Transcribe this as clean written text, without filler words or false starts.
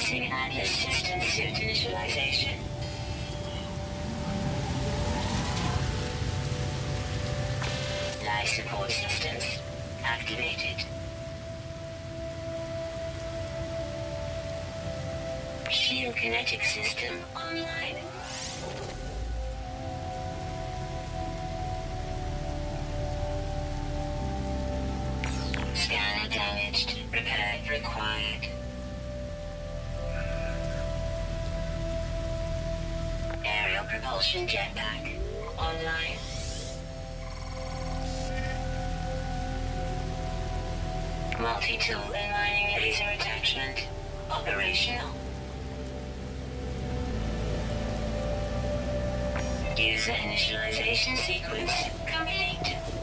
Commencing Atlas System Suit Initialization. Life support systems activated. Shield kinetic system online. Scanner damaged. Repair required. Aerial propulsion jetpack online. Multi-tool and mining laser attachment operational. User initialization sequence complete.